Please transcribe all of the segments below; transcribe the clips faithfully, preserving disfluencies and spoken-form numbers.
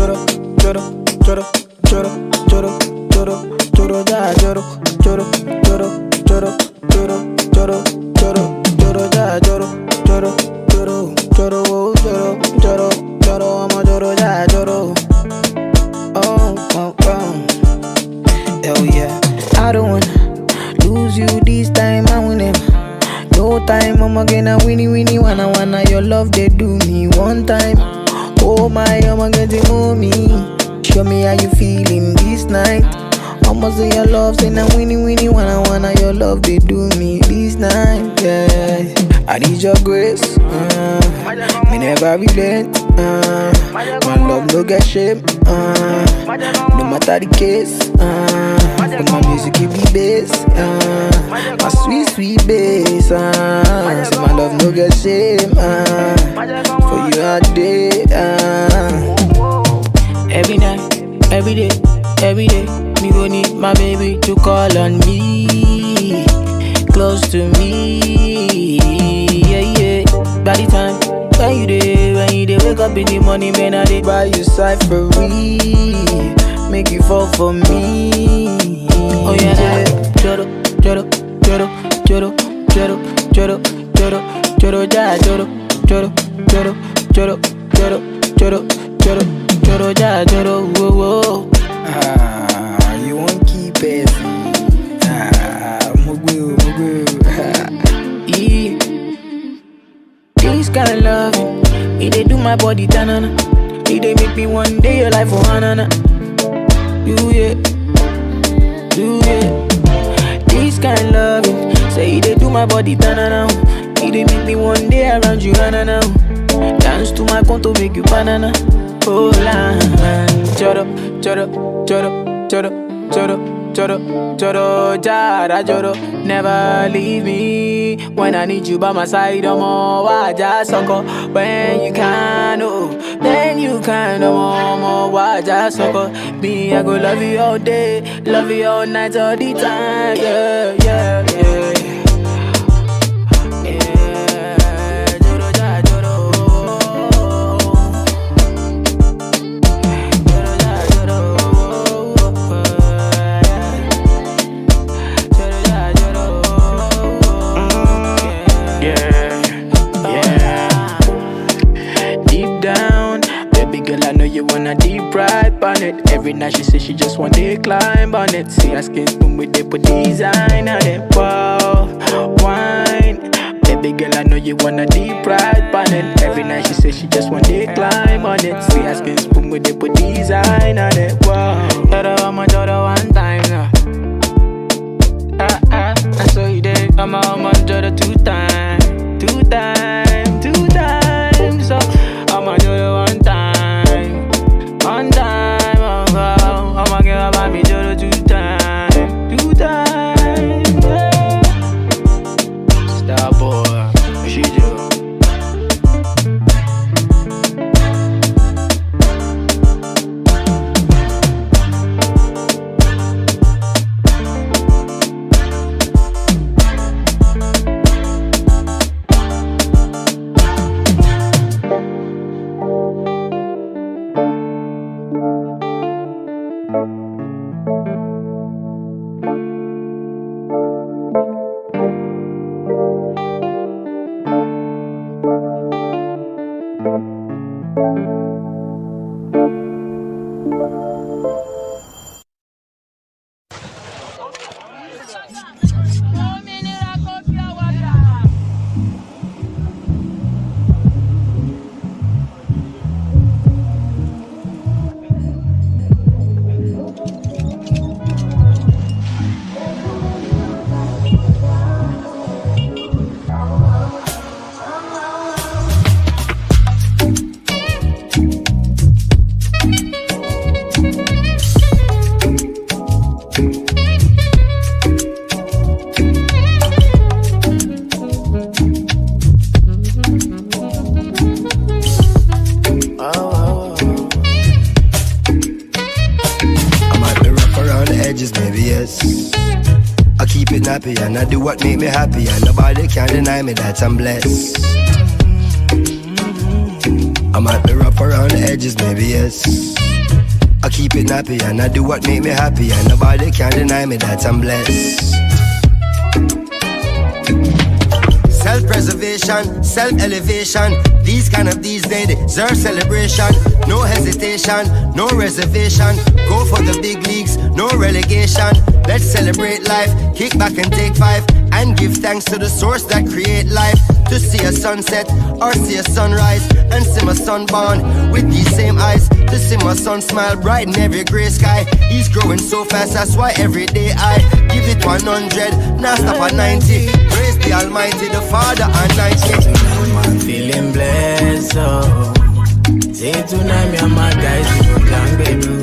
choro, choro, choro, choro, choro, choro, choro, ja, choro, choro, choro, choro, choro, choro, choro, choro, ja, choro, choro, choro, choro, oh, choro, choro, choro, I'm a choro, ja, choro. Oh, oh, oh. Hell yeah. I don't wanna lose you this time, I win it. No time, I'm gonna winnie winnie wanna wanna your love they do me one time. Oh my, I'm getting mommy. Show me how you feeling this night. Almost say your love, say now winnie winnie wanna wanna your love they do me this night. Yeah, I need your grace. Uh, me never relent. Uh, my love no get shame. Uh, no matter the case. Uh, but my music give me bass. Uh, my sweet sweet bass. Uh, say my love no get shame. Uh, for you all day. Uh. Every night, every day, every day, me gon' need my baby to call on me, close to me. Yeah, yeah. By the time when you dey, when you dey wake up in the morning, man, I dey buy you cyphery, make you fall for me. Oh yeah, choro, choro, choro, choro, choro, choro, choro, choro, ja, choro, choro, choro, choro, choro, choro, choro, choro, ja, choro, whoa, whoa. Ah, you won't keep it. Ah, mugu, mugu. Yeah. This kind of love, it dey do my body tanana. It dey make me one day your life for hanana. You yeah, you yeah. This kind of loving, say it dey do my body tanana. It dey make me one day around you hanana. Dance to my conto make you banana. Oh la, choro, choro, choro, choro, choro, choro, choro, jara, choro. Never leave me when I need you by my side. I'm all waja soko. When you can, oh, then you can. I'm all waja soko. Me, I go love you all day, love you all night, all the time. Yeah, yeah, yeah. Every night she say she just want to climb on it. See her skin spoon with they put design on it. Wow, wine. Baby girl, I know you wanna deep ride on it. Every night she say she just want to climb on it. See her skin spoon with they put design on it. Wow, daughter, I'm a daughter one time now. Ah ah, I saw you there. I'm a I'm a daughter two times, two times, two times. So I'm a daughter one time, one time. I'ma give about me just two times, two times, yeah. Star boy, she do. And I do what make me happy, and nobody can deny me that I'm blessed. I might be rough around the edges, maybe yes. I keep it nappy and I do what make me happy, and nobody can deny me that I'm blessed. Self-preservation, self-elevation, these kind of these days deserve celebration. No hesitation, no reservation, go for the big leagues, no relegation. Let's celebrate life, kick back and take five, and give thanks to the source that create life. To see a sunset or see a sunrise, and see my son born with these same eyes. To see my son smile bright in every grey sky. He's growing so fast, that's why every day I give it one hundred, now stop at ninety. Praise the Almighty, the Father Almighty. I'm feeling blessed, oh. Say tonight me and my guys we go down,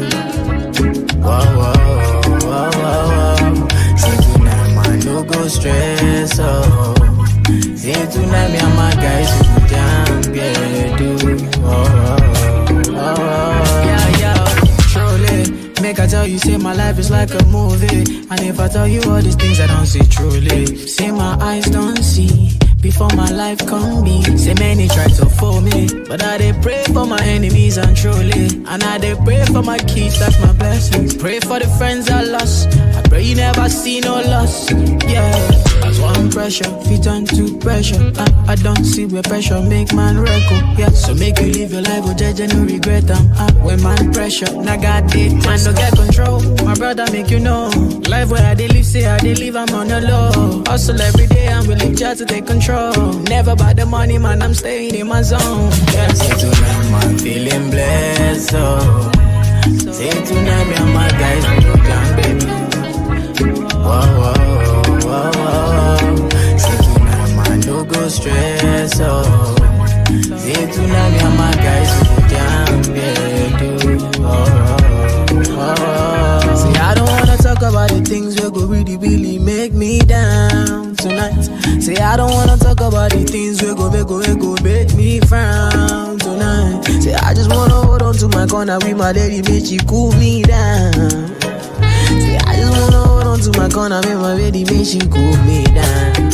baby. Whoa, whoa, whoa, whoa, whoa. Say tonight man no go stress, oh. Say tonight me and my guys we go down, yeah, do. Oh, oh, oh, oh. Yeah, yeah, truly. Make I tell you, say my life is like a movie. And if I tell you all these things I don't see truly. Say my eyes don't see before my life come be. Say many try to fool me, but I dey pray for my enemies and truly. And I dey pray for my kids, that's my blessings. Pray for the friends I lost, I pray you never see no loss. Yeah, that's one pressure, fit on to pressure. I, I don't see where pressure make man record. Yeah, so make you live your life with judge and no regret them. Uh, when man pressure, now God did, man don't get control. My brother make you know, life where I dey live, say I dey live, I'm on the low. Hustle every day, I'm willing just to take control. Never by the money, man, I'm staying in my zone. Yeah. Say tonight, man, feeling blessed, oh. Say tonight, me and my guys, we go down, baby. Whoa, whoa, whoa, whoa. Say tonight, man, no go stress, oh. Say tonight, me and my guys, we go down, baby. Oh, oh, oh. See, I don't wanna talk about the things that go really, really make me down tonight. Say I don't wanna talk about the things we go make go make go make me frown tonight. Say I just wanna hold on to my corner with my lady, make she cool me down. Say I just wanna hold on to my corner with my lady, make she cool me down.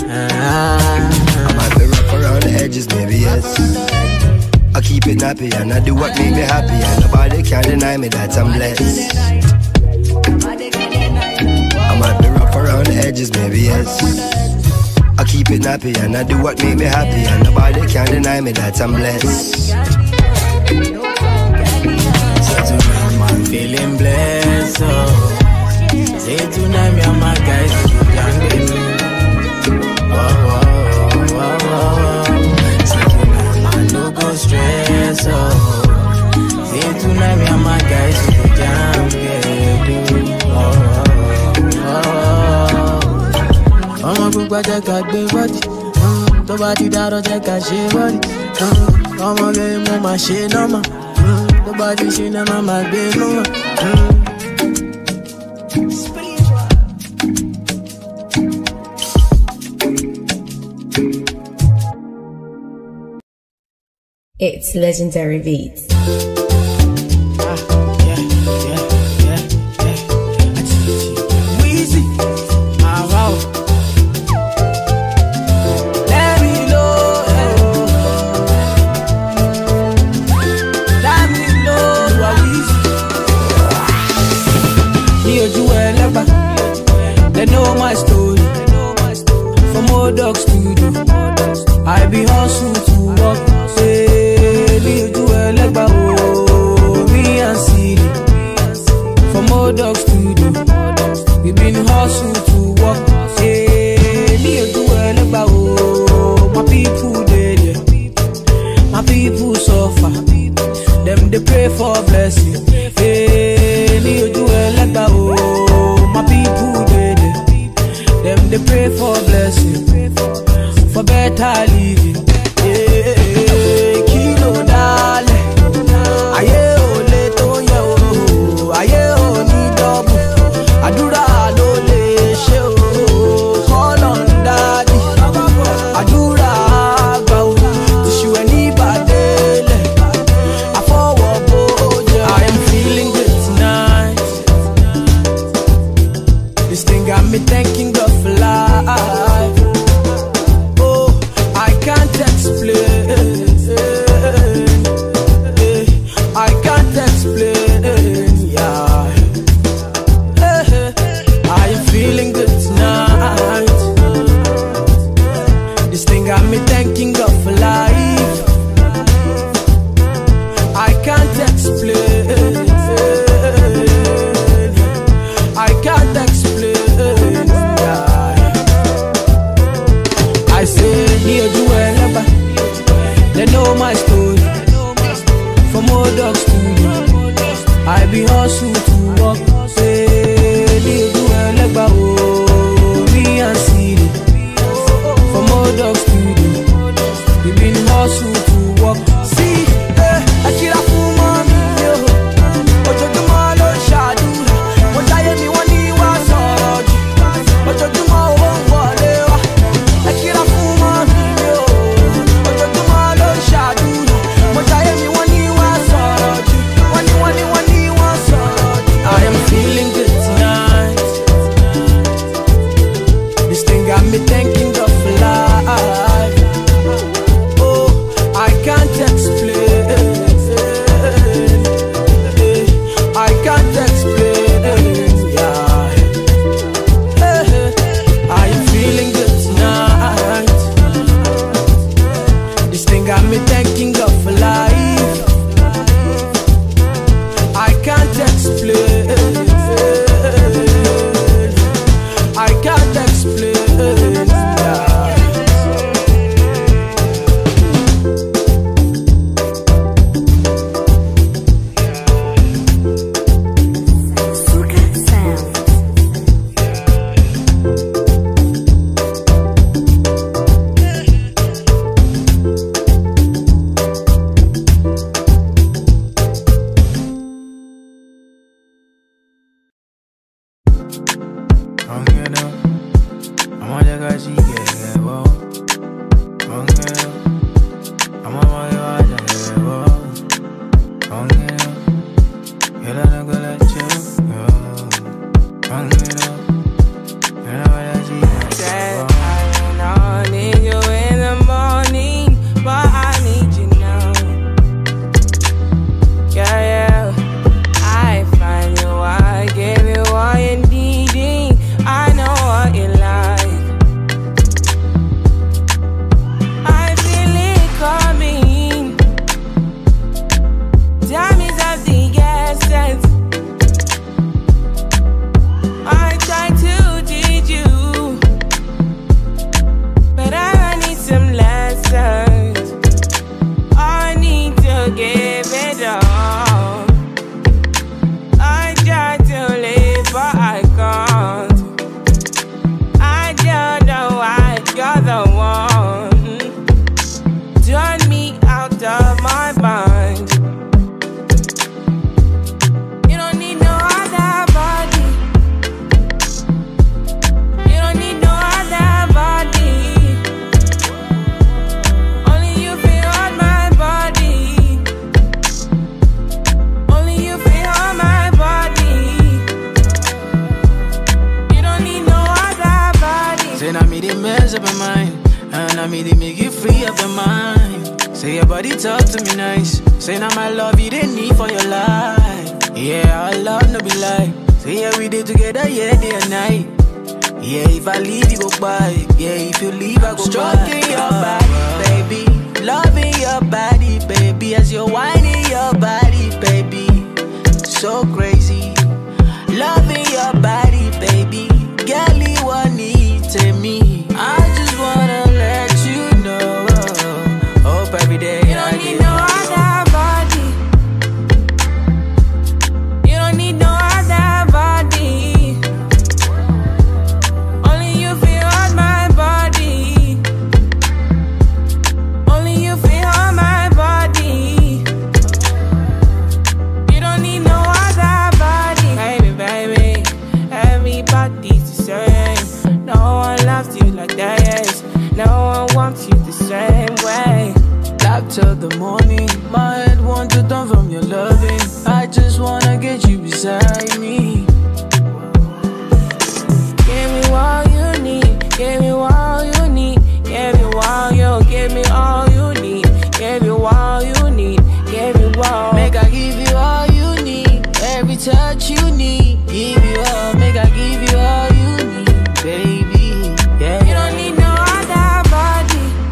I might be rough around the edges, maybe yes. I keep it nappy and I do what make me happy, and nobody can deny me that I'm blessed. I might be rough around the edges, maybe yes. I keep it nappy and I do what make me happy, and nobody can deny me that I'm blessed. Say tonight I'm feeling blessed, oh. Say tonight me and my guys we go down, baby. Whoa, whoa, whoa, whoa. Say tonight man no go stress, oh. Say tonight me and my guys we go down, baby. Oh, oh, oh, oh. Ọmọ gbogbo jẹ́ ká gbé bọ́dì, tó bá ti dárọ̀ jẹ́ ká ṣe bọ́dì. Ọmọ gẹ̀ mo máa ṣe nọ́mà, tó bá ti ṣe nọ́mà máa gbé nọ́mà. It's Legendary Beats. They know my story. From old dog studio, I be hustle to work. Say, me do a legba oh, me and City. From old dog studio, we been hustle to work. Say, me do a legba oh, my people dead, yeah. My people suffer. Them they pray for blessing. Hey, me do a legba oh, my people dead. Them they pray for blessing, for better living. Yeah, kilo dale, aye ole to ye o, aye oni double, adura lo le she o, call on daddy, adura agba o, tishu eni badele, afowo boja. I am feeling good tonight. This thing got me thinking. Oh, I can't thing got me thanking God for life. I can't explain. I can't explain. I say, near Juelaba, they know my story. From old dogs to you, I be hustle to walk. Say, near Juelaba, oh, me and City. From old dogs to you, we been hustle to walk. See, eh, I kill a fool, mommy, yo. But you do my Lord shadow. What I am, me one day was hard. But you do my own whatever. I kill a fool, mommy, yo. But you do my Lord shadow. What I am, me one day was hard. One day, one day, one day was hard. I am feeling good tonight. This thing got me thanking God for life. Oh, I can't explain. I can't explain. Yeah. I am feeling good tonight. This thing got me thanking God for life. I can't explain. I can't explain. Yeah. Baby, yeah. You don't need no other body.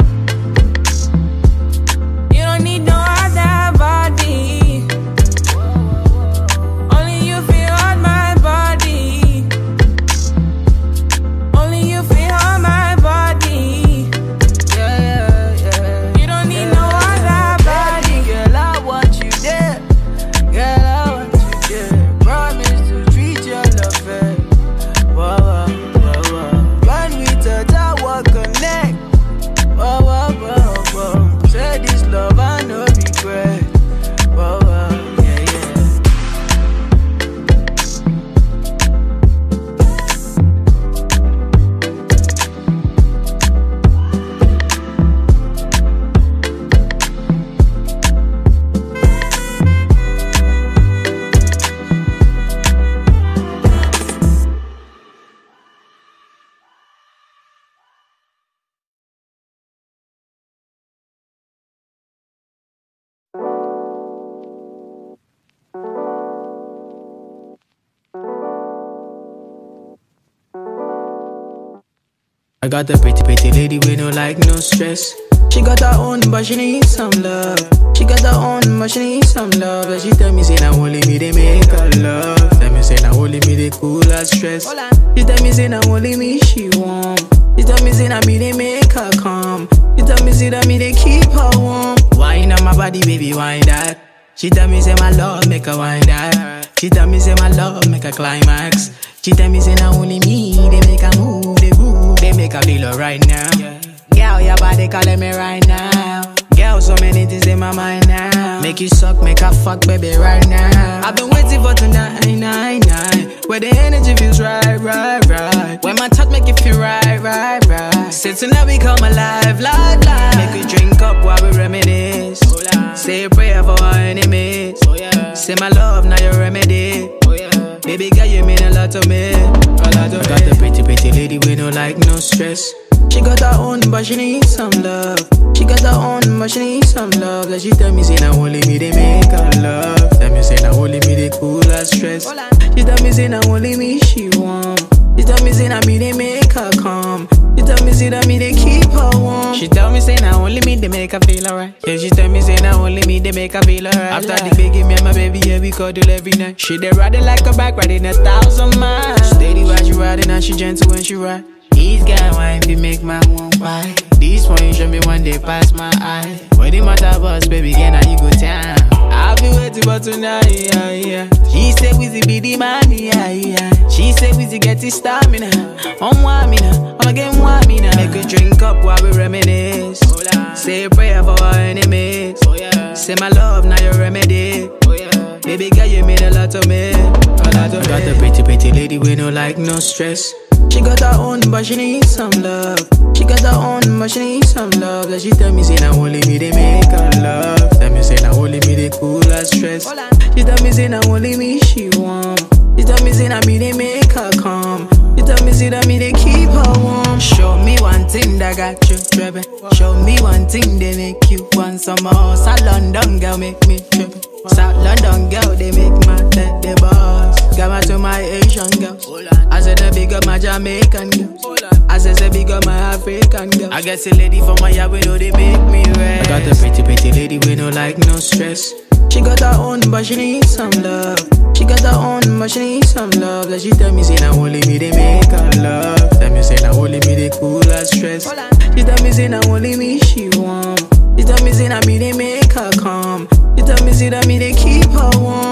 I got a pretty, pretty lady with no like, no stress. She got her own, but she needs some love. She got her own, but she needs some love. And she tell me, say, now only me, they make her love. Tell me, say, now only me, they cool her stress. She tell me, say, now only me, she warm. She tell me, say, now me, they make her calm. She tell me, say, that me, they keep her warm. Wine on my body, baby, wine that. She tell me, say, my love, make her wine that. She tell me, say, my love, make her climax. She tell me, say, now only me, they make her move, they groove, they make her feel alright now. Girl, your body calling me right now. Girl, so many things in my mind now. Make you suck, make her fuck, baby, right now. I've been waiting for tonight, nine, nine. Where the energy feels right, right, right. When my touch make you feel right, right, right. Say tonight we come alive, live, live. Make you drink up while we reminisce. Say a prayer for our enemies. Say my love, now your remedy. Baby girl, you mean a lot to me. A lot to me. Got a pretty, pretty lady with no like, no stress. She got her own, but she needs some love. She got her own, but she needs some love. Like she tell me, say, now only me, they make her love. Tell me, say, now only me, they cool her stress. She tell me, say, now only me, she warm. She tell me, say, now me, they make her calm. She tell me, say, that me, they keep her warm. She tell me, say, now only me, they make her feel alright. Yeah, she tell me, say, now only me, they make her feel alright. After the baby, me and my baby, yeah, we cuddle every night. She they riding like a bike, riding a thousand miles. Steady while she riding, and she gentle when she ride. These guys wine fi make my one buy. These points show me one day pass my eye. When the matter bus, baby, again now you go down. I'll be waiting for tonight, yeah, yeah. She say Wizzy be the man, yeah, yeah. She say Wizzy get his stamina. On one me now, I'm again one me now. Make a drink up while we reminisce. Say a prayer for our enemies. Say my love, now your remedy. Baby girl, you mean a lot to me. A lot to me. Got a pretty, pretty lady with no like, no stress. She got her own, but she needs some love. She got her own, but she needs some love. Like she tell me, say, now only me, they make her love. Tell me, say, now only me, they cool her stress. She tell me, say, now only me, she warm. She tell me, say, now me, they make her calm. She tell me, say, that me, they keep her warm. Show me one thing that got you tripping. Show me one thing they make you want some more. South London girl make me tripping. South London girl, they make my head the boss. Got my to my Asian girls. I said the big up my Jamaican girls. I said the big up my African girls. I guess a lady from my yard, we know they make me rest. I got a pretty, pretty lady with no like, no stress. She got her own, but she needs some love. She got her own, but she needs some love. Like she tell me, say, now only me, they make her love. Tell me, say, now only me, they cool her stress. She tell me, say, now only me, she warm. She tell me, say, now me, they make her calm. She tell me, say, that me, they keep her warm.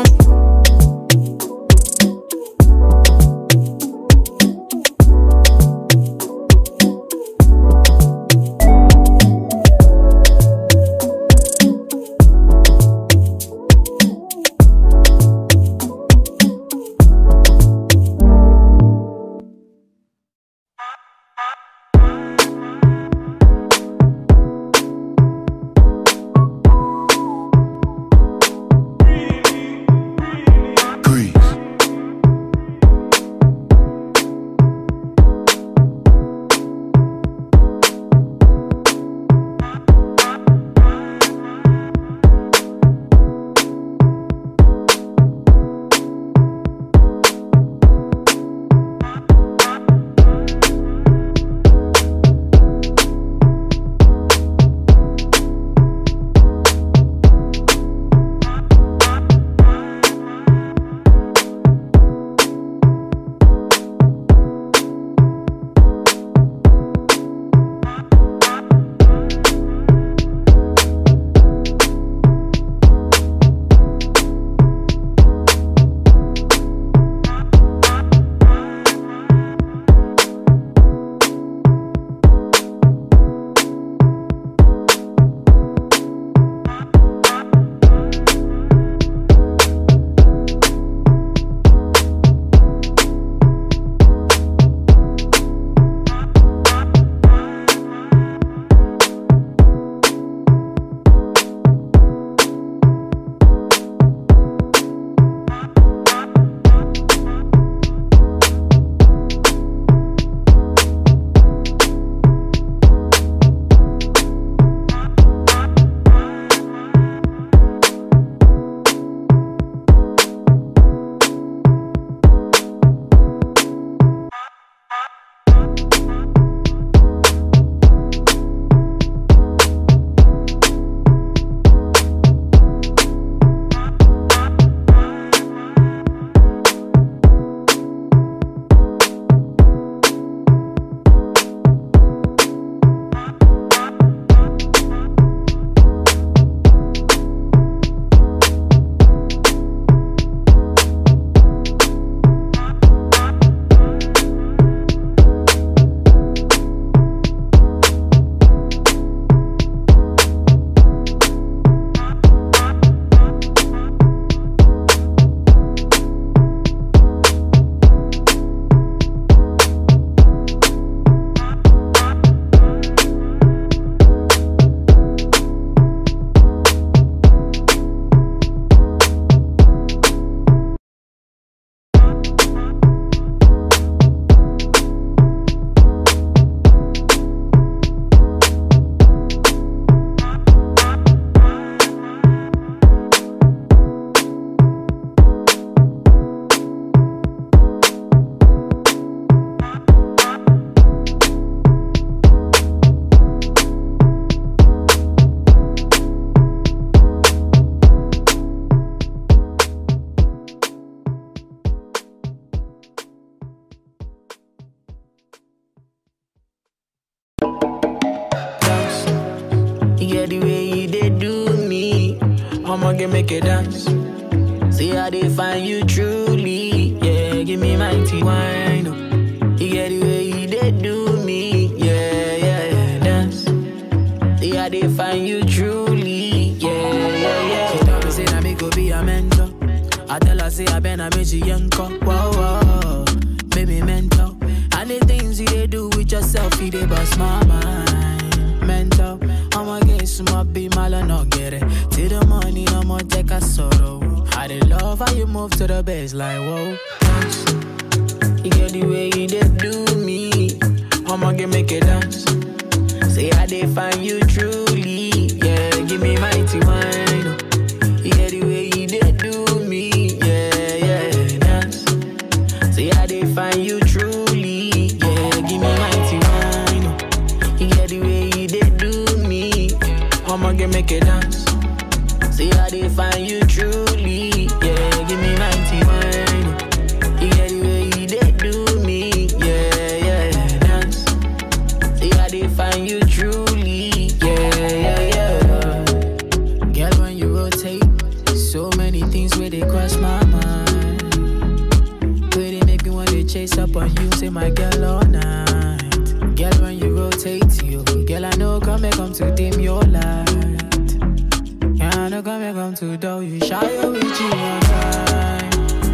I'ma get make it dance. See how they find you truly, yeah. Give me mighty wine, oh. You get the way you did do me, yeah, yeah, yeah. Dance. See how they find you truly, yeah, yeah, yeah. She tell me say that me go be a mentor. I tell her say I been a Michi Yanko, whoa, whoa. Baby mentor. And the things you they do with yourself, you they bust my mind. Mentor. I'ma get some be mal and not get it. Till the money, I'ma take a sorrow. I they love how you move to the bass like whoa. Dance. You get the way you did do me. I'ma get make it dance. Say how they find you truly. Yeah, give me mighty wine. You get the way you did do me. Yeah, yeah, dance. Say how they find you truly. Yeah, give me mighty wine. You get the way you did do me. I'ma get make it dance. See how they find you truly. Yeah, give me mighty wine. You get the way you did do me. Yeah, yeah, dance. See how they find you truly. Yeah, yeah, yeah. Girl, when you rotate, so many things where they cross my mind. Where they make me want to chase up on you, say my girl all night. Girl, when you rotate, you girl, I know come and come to dim your light. I know come and come to do you shy with you one time.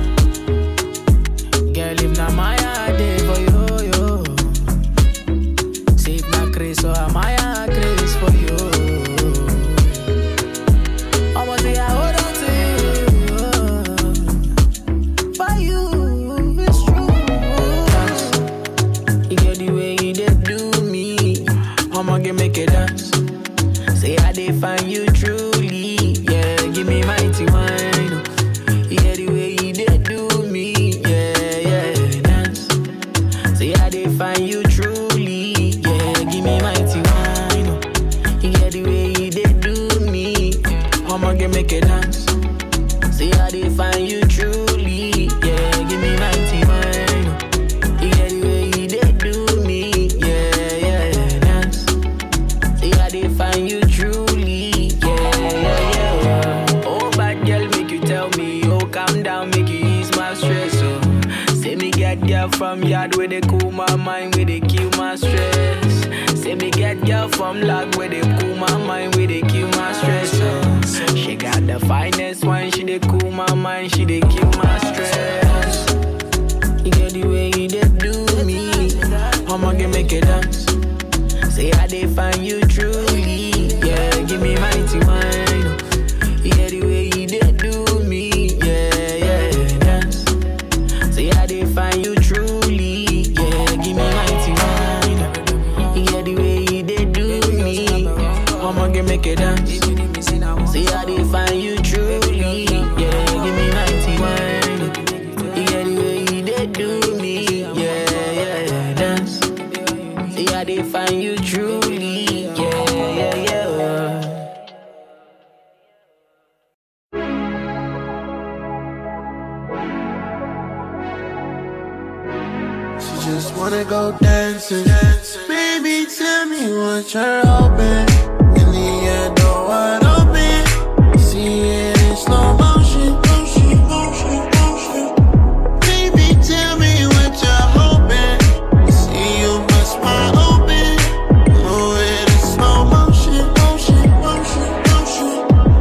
Girl, if not my heart day for you, yo. See if not Chris, so am I a Chris for you. I'ma say I hold on to you. For you, it's true. You get the way you did do me. I'ma get make it dance. Say how they find you truly. Yeah, give me mighty wine. You get the way you did do me. Yeah, yeah, dance. Say how they find you truly. Yeah, give me mighty wine. You get the way you did do me. I'ma get make it dance. Say how they find you truly. Yeah, give me mighty wine. You get the way you did do me. Yeah, yeah, dance. See how they find you truly. Yeah, yeah, yeah. Oh, bad girl, make you tell me. Oh, calm down, make you ease my stress. Oh, say me get girl from yard where they cool my mind, where they kill my stress. Say me get girl from log where they cool my mind, where they kill my stress. Oh, she got the finest wine, she they cool my mind, she they kill my stress. You get the way you did do me. I'ma get make it dance. Say how they find you truly. Yeah, give me mighty wine. You get the way you did do me. Yeah, yeah, dance. Say how they find you truly. Yeah, give me mighty wine. You get the way you did do me. I'ma get make it dance. Say how they find you truly. Yeah, give me mighty wine. You get the way you did do me. Yeah, yeah, dance. See how they find you truly. Yeah, yeah, yeah. She just wanna go dancing. Baby, tell me what you're hoping. In the end, no one open. See it in slow motion. Motion, motion, motion. Baby, tell me what you're hoping. See you bust my open. Oh, it is slow motion, motion, motion, motion.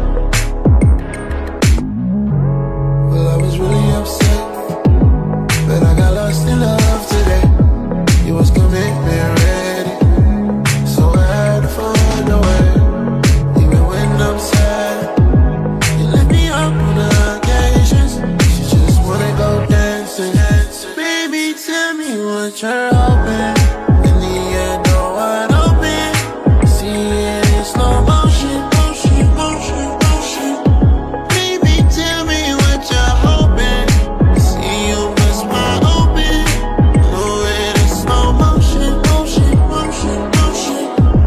Well, I was really upset, but I got lost in love today. You was gonna make me ready, so I had to find a way. Even when I'm sad, you let me up on the occasions. She just wanna go dancing. Baby, tell me what you're hoping. In the end, no one open. See it in slow motion, motion, motion, motion. Baby, tell me what you're hoping. See you bust my open. Oh, it is slow motion, motion, motion, motion.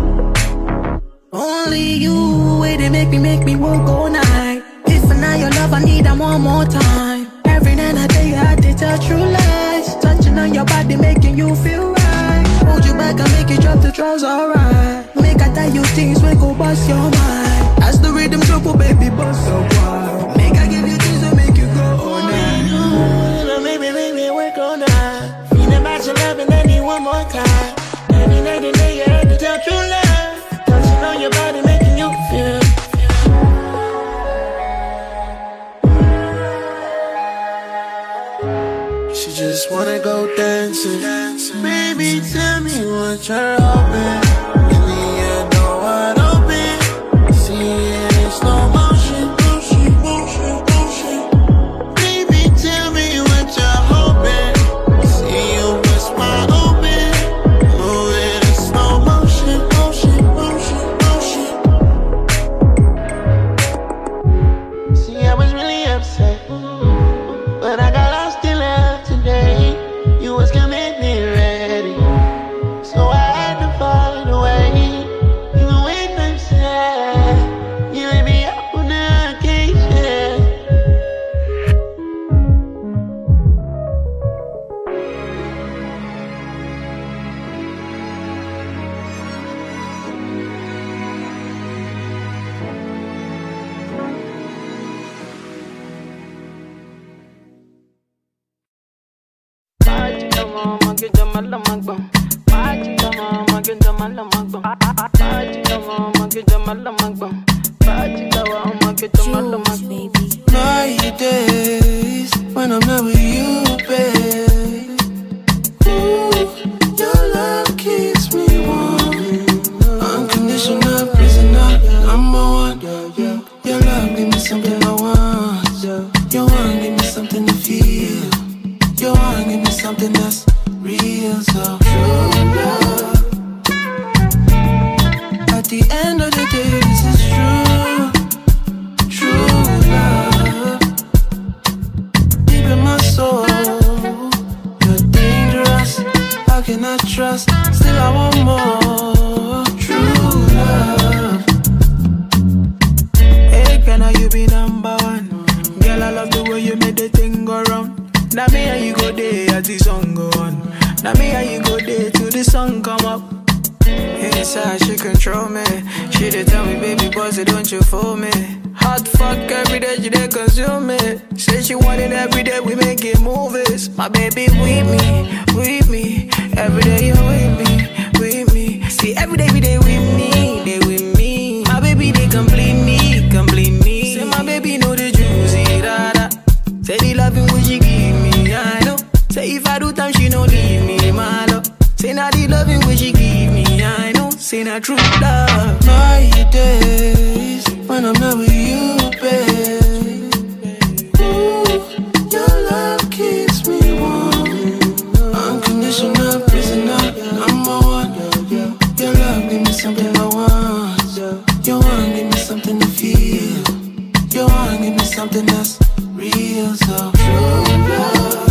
Only you, way they make me, make me work all night. If I not your love, I need that one more time. Every night I tell you how to tell true lies. Touching on your body, making you feel right. Hold you back and make you drop the drums, alright. Make I tell you things, we go bust your mind. As the rhythm trouble, baby, bust up. just wanna go dancing. Baby, tell me what you're hoping. In the end, no wide open. See it in slow motion, motion, motion, motion. Baby, tell me what you're hoping. See you with my open. Move it in slow motion, motion, motion, motion. See, I was really upset, but I got lost in love today. You was coming me ready, so I had to find a way. Even when I'm sad, you let me up on the occasion. Jules, baby. My days when I'm not with you, babe. Ooh, your love keeps me warm. Unconditional prisoner, number one. Your love give me something I want. Your one give me something to feel. Your one give me something that's real, so true love. At the end of the day, this is true. True love. Deep in my soul, you're dangerous. How can I trust? Still I want more. True love. Hey, can I you be number one? Girl, I love the way you made the thing go round. Now me and you go there as the song go on. Now me and you go there till the sun come up. Inside she control me. She did tell me, baby, boss, don't you fool me. Hot fuck every day, she did consume me. Say she want it every day, we making movies. My baby with me, with me. Every day you with me, with me. See every day, every day with me, they with me. My baby, they complete me, complete me. Say my baby know the juicy, da da. Say the loving what she give me, I know. Say if I do time, she no leave me, my love. Say not the loving what she give me, I know. Say not true love. My days when I'm not with you, babe. Ooh, your love keeps me warm. Unconditional prisoner, number one. Your love give me something I want. Your one give me something to feel. Your one give me something that's real, so true love.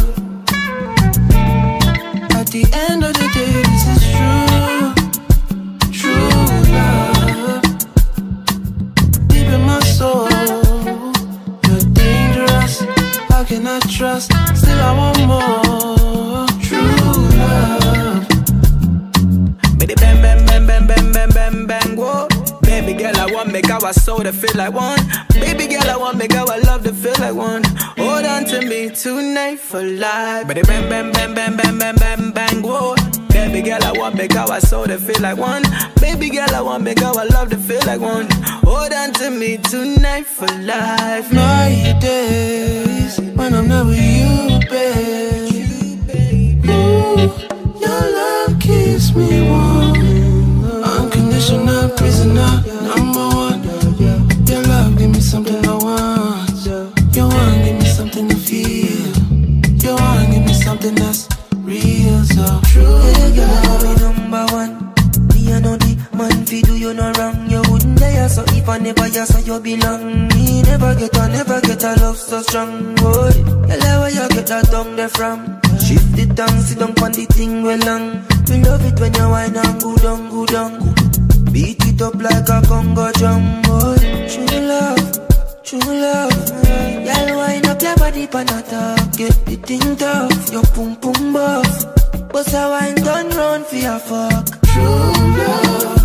At the end of the day, this is true. True love. Deep in my soul, you're dangerous. How can I trust? Still I want more. True love. Baby, bang, bang, bang, bang, bang, bang, bang, bang, whoa. Baby girl, I want make our soul to feel like one. Baby girl, I want make our love to feel like one. Hold on to me tonight for life. Baby, bang, bang, bang, bang, bang, bang, bang, bang, whoa. Baby girl, I want make our soul to feel like one. Baby girl, I want make our love to feel like one. Hold on to me tonight for life. My days when I'm not with you, babe. Ooh, your love keeps me warm. Unconditional prisoner, number one. Your love give me something I want. Your one give me something to feel. Your one give me something that's real, so true. Yeah, girl, be number one. Me I know the man fi do you no wrong. You wouldn't dare, so if I never you, so you belong. Me never get a, never get a love so strong, boy. Tell where you get that tongue there from. Shift the tongue, sit down on the thing well long. We love it when you whine and go down, go down. Beat it up like a Congo drum, boy. True love, true love. Y'all wind up your body pan a top. Get the thing tough, your pum pum buff. Bust a wine done round for your fuck. True love.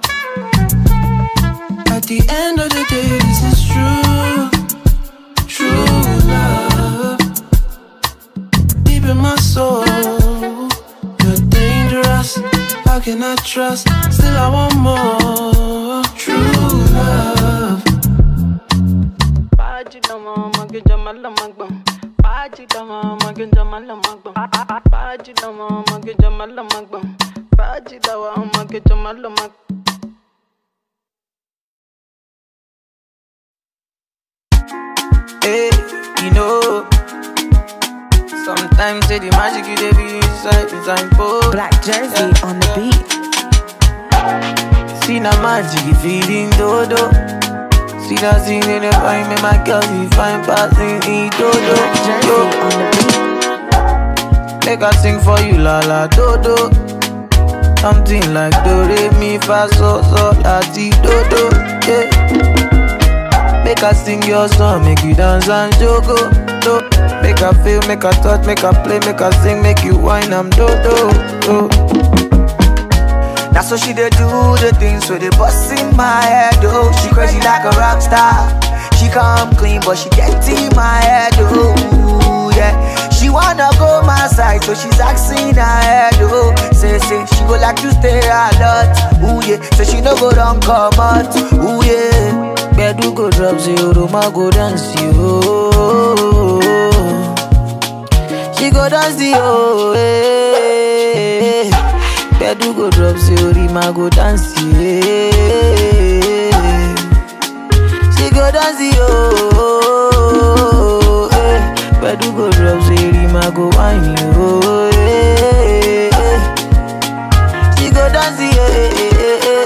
At the end of the day, this is true. True love. Deep in my soul, you're dangerous. How can I trust? Still I want more. True love. Fajidama, Magenjamala Magbam. Fajidama, Magenjamala Magbam. Fajidawa, Magenjamala Magbam. Hey, you know, sometimes say the magic you dey be inside, inside both. Black Jersey yeah. on the beat. See na magic you feeling dodo. See that thing in the fine, make my girl you fine passing in dodo. Black Jersey on the beat. Make I sing for you la la dodo. Something like do re mi fa so so la ti dodo. Yeah. Make I sing your song, make you dance and jogo, do. Make I feel, make I touch, make I play, make I sing, make you whine, I'm do do do. That's what she dey do, the things with the bust in my head, oh. She crazy like a rock star. She come clean, but she get in my head, oh. Yeah, she wanna go my side, so she's asking her head, oh. Say, say, she go like to stay a lot, ooh yeah. So she no go down come out, ooh yeah. Bedu go drop zero, ma go dance yo. She go dance yo. Eh. Bedu go drop zero, ma go dance yo. She go dance yo. Eh. Bedu go drop zero, ma go wine yo. Eh. She go dance yo.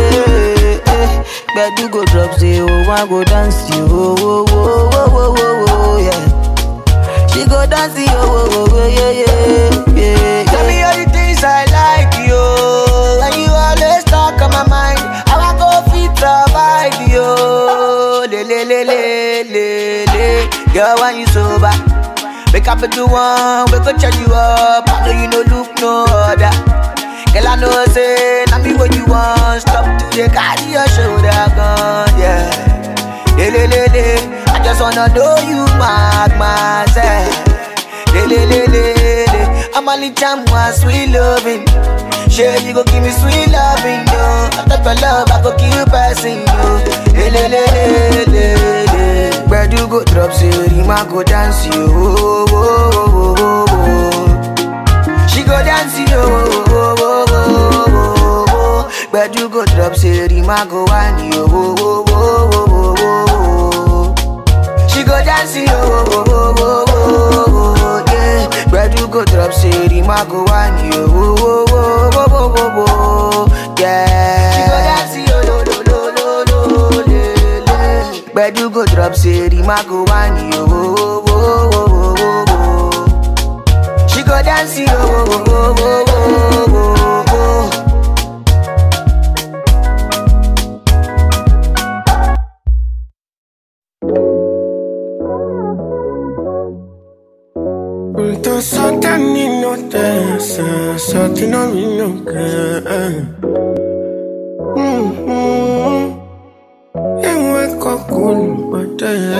Bedu go drop zero, one go dance yo, oh, oh, oh, oh, oh, yeah. She go dance yo, oh, oh, yeah, yeah, yeah. Tell me all the things I like yo, and you always talk on my mind. How I go fit provide yo, le le le le le le. Girl, when you sober, wake up at the one, we go charge you up. I know you no look no other. Girl, I know say, now me what you want. Stop to the carry your shoulder gun, yeah. Le le le le, I just wanna know you mark myself. Le le le le le, I'm only time one sweet loving. Sure you go give me sweet loving, yo. After your love, I go keep passing you. Le le le le le le. Where do you go drop zero, ma go dance you. Oh, oh, oh, oh, oh. She go dance you. Oh, oh, oh, oh, oh. Where do you go drop zero, ma go wine you. Oh, oh, oh, oh, oh, oh. She go dance you. Oh, oh, oh, oh, oh, yeah. Where do you go drop zero, ma go wine you. Oh, oh, oh, oh, oh, oh, oh, yeah. She go dance you. Lo, lo, lo, lo, lo, le, le. Where do you go drop zero, ma go wine you. Oh, oh, oh, oh, oh. She go dance yo, oh, oh, oh, oh, oh, oh. Unto Satan no dance, Satan no me no can. Hmm. And wake up cool, but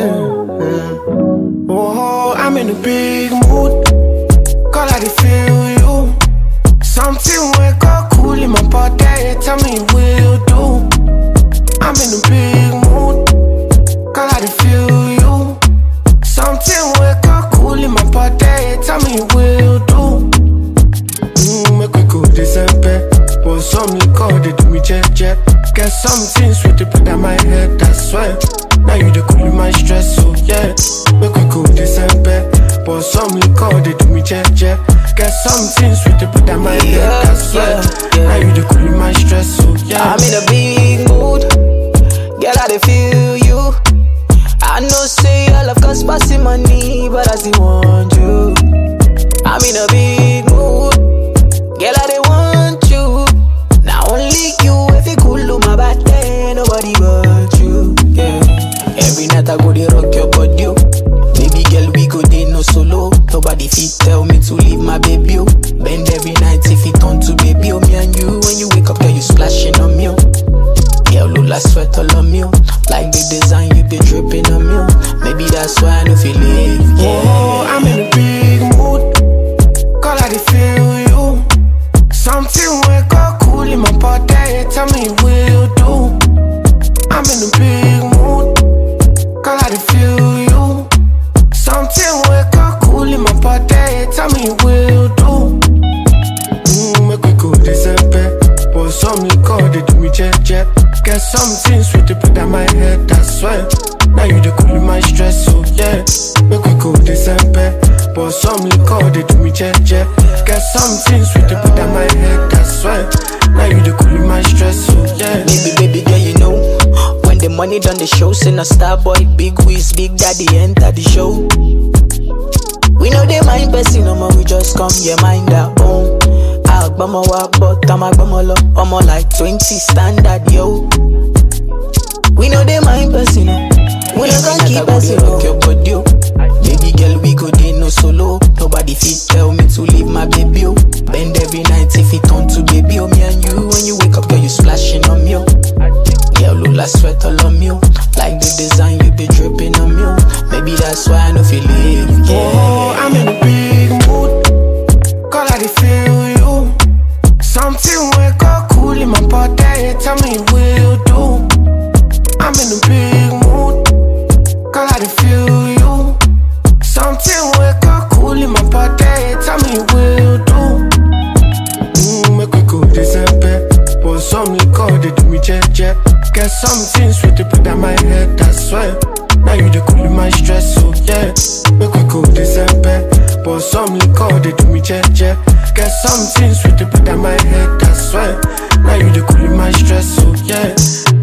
oh, I'm in a big mood. Call I feel you. Something wake up cool in my body. Tell me what you do. I'm in a big mood. Call I feel you. Something wake up cool in my body. Tell me what you do. Mmm, make we go December. But some liquor they do me jet jet. Get something sweet to put on my head. That's why. Now you the cool in my stress, so yeah. Make we go December. But some liquor they do me jet jet. Get something sweet to put on my head. Yeah, That's yeah, why. yeah. Now you the cool in my stress, so yeah. I'm in a big mood. Girl, I dey feel you. I know say all of cost passing money, but I still want you. I'm in a big mood. Girl, I dey want you. Not only you, if you cool to my body, nobody but you. Yeah. Every night I go dey rock your body. Baby girl, we go dey no solo. Nobody fit tell me to leave my baby. Bend every night if it turn to baby. Oh, me and you, when you wake up, girl, you splashing on me. Girl, look like sweat all on me. Like the design, you be dripping on me. Maybe that's why I don't feel it. Yeah. Oh, I'm in a big mood. Call I feel you. Something wake up cool in my body. Tell me what you do. I'm in a big mood. Call I feel you. Something wake up cool When he done the show, sing a star boy, big whiz, big daddy enter the show. We know they mind person, no more, we just come, yeah, mind our own. Agbama wa, but I'm agbama lo, I'm like twenty standard, yo. We know they mind person, no. We don't gonna keep us, you know. Baby girl, we go day no solo. Nobody fit tell me to leave my baby, oh. Bend every night if it turn to baby, oh. Me and you, when you wake up, girl, you splashing on me, oh. Girl, Lula sweat all on me, oh. Like the design, you be dripping on me, oh. Maybe that's why I no feel leave, yeah. Oh, I'm in a big mood, call I feel you. Something wake up cool in my body, tell me what you do. I'm in a big mood, call I feel you. Something wake up cool in my body, tell me what you do. Mmm, make we go December, but some liquor they do me jet jet. Get something sweet to put on my head, I swear. Now you the cool in my stress, so yeah. Make we go December, but some liquor they do me jet jet. Get something sweet to put on my head, I swear. Now you the cool in my stress, so yeah.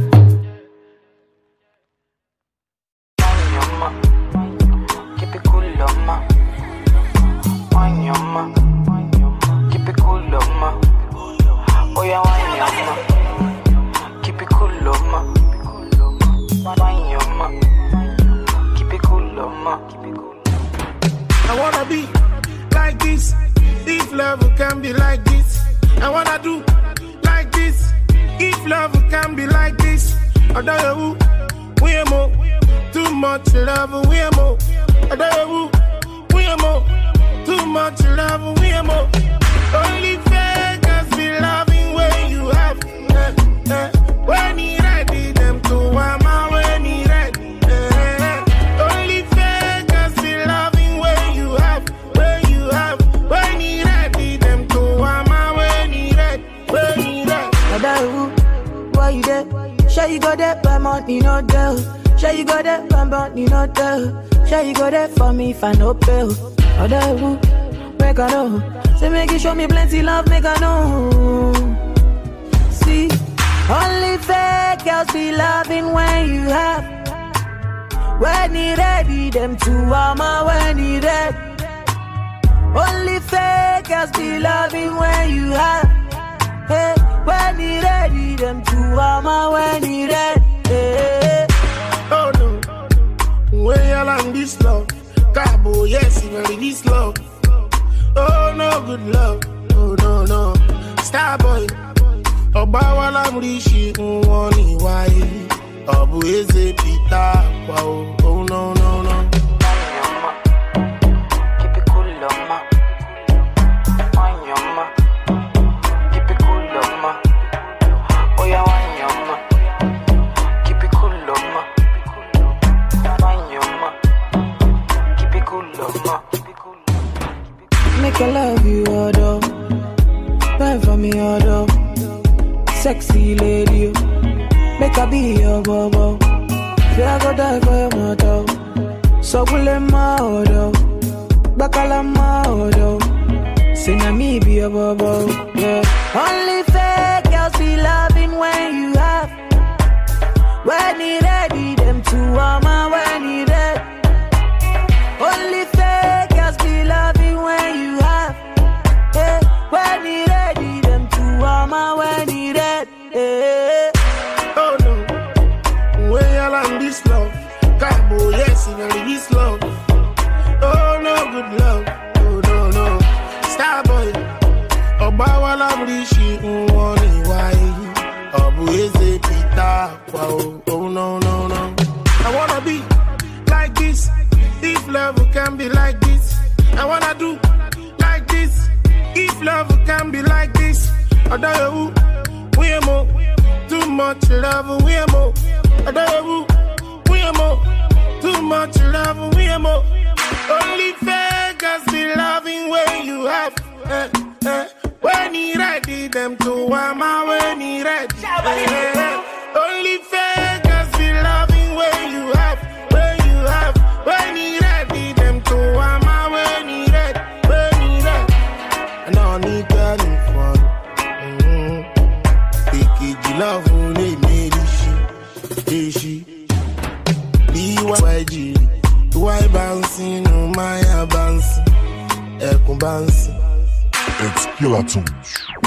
Keep it cool, ma. Wine your ma. Keep it cool, ma. Oh yeah, wine your ma. Keep it cool, ma. Wine your ma. Keep it cool, ma. I wanna be like this. If love can be like this, I wanna do like this. If love can be like this, I don't know we are more. Too much love, we are more. I don't know we are more. Too much love, we are more. Only fakers be loving when you have. Eh, eh. When he ready, them to wama when he ready. Eh. Only fakers be loving when you have. When you have. When he ready, them to wama when he ready. When he ready. I don't know why you there. Sure you got that by money, no doubt. Sure you got that by money, no doubt. Sure you got that for me if I no pay. I don't know, make I know. Say make you show me plenty love, make I know. See, only fake girls be loving when you have. When he ready, them two mama when he ready. Only fake girls be loving when you have. Hey, when he ready, them two mama when he ready. Hey. Oh no, when you land this love, Cabo, yes, you ready this love. Oh no, good love, oh no, no. Starboy, Oba I'm rishi, Mwani, why? Obu eze pita, wow, oh no, no, no. Keep it cool, ma. Wine your ma. Keep it cool, ma. Oh yeah, wine your ma. Keep it cool, ma. Wine your ma. Keep it cool, ma. Make I love you, order. Burn for me, order. Sexy lady, make I be your bobo. Feel I go die for your mother. So will let my order. Bakala my order. Say na me be your bobo. Yeah. Only fake girls be loving when you have. When he ready, them two mama when he ready. Only fake girls be loving when you have. Yeah. When he ready, them two mama when he ready. Yeah. Oh no, when you land this love, Cabo, yes, you ready this love. Oh no, good love, oh no, no. Starboy, Oba I'm rishi, Mwani, why? Obu eze pita, wow, oh no, no, no. I wanna be like this. If love can be like this, I wanna do like this. If love can be like this, I don't know we are more. Too much love, we are more. I don't know we are more. Too much love, we are more. Only fakers be loving when you have. Eh, eh. When he ready, them to wama when he ready. Eh, eh. Only fakers be loving when you have. When you have. When he ready, them to wama when he ready. When he ready. And I need that fun. Mm-hmm. Love, they made it. She, she. B Y G. Why bouncing, no my bouncing. Ekun bouncing. It's Killer Tunes.